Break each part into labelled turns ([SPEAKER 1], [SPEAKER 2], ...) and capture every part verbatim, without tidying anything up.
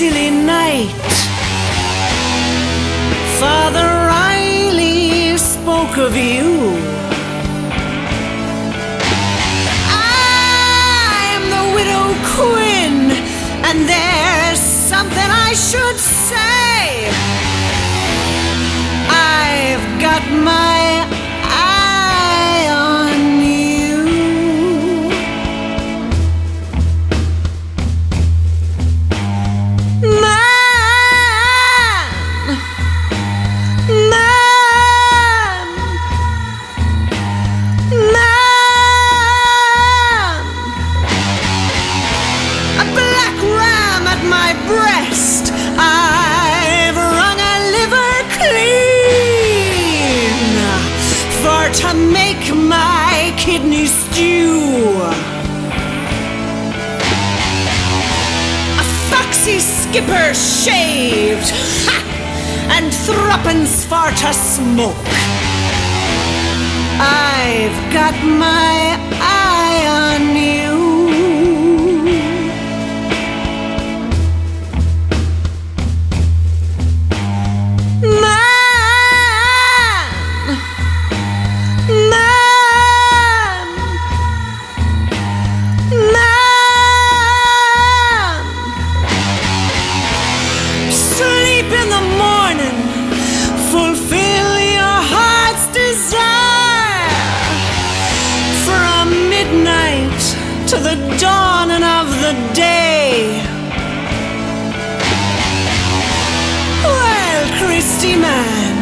[SPEAKER 1] silly night. Father Riley spoke of you. I'm the widow Quin, and there's something I should say. I've got my eye on you. Man, man, man. A black ram at my breast, I've wrung a liver clean for to make my kidney stew. A foxy skipper shaved, ha, and threepence for to smoke. I've got my eye on you. To the dawning of the day. Well, Christy man,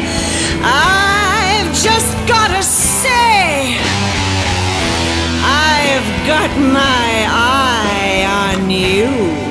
[SPEAKER 1] I've just gotta say, I've got my eye on you.